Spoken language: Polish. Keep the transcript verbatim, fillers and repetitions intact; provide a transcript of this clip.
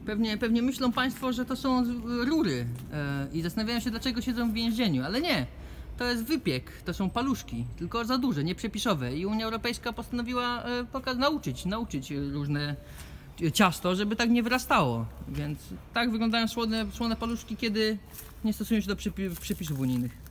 Pewnie, pewnie myślą Państwo, że to są rury e, i zastanawiają się, dlaczego siedzą w więzieniu, ale nie. To jest wypiek, to są paluszki, tylko za duże, nieprzepisowe i Unia Europejska postanowiła e, poka- nauczyć, nauczyć różne ciasto, żeby tak nie wyrastało. Więc tak wyglądają słone, słone paluszki, kiedy nie stosują się do przepi- przepisów unijnych.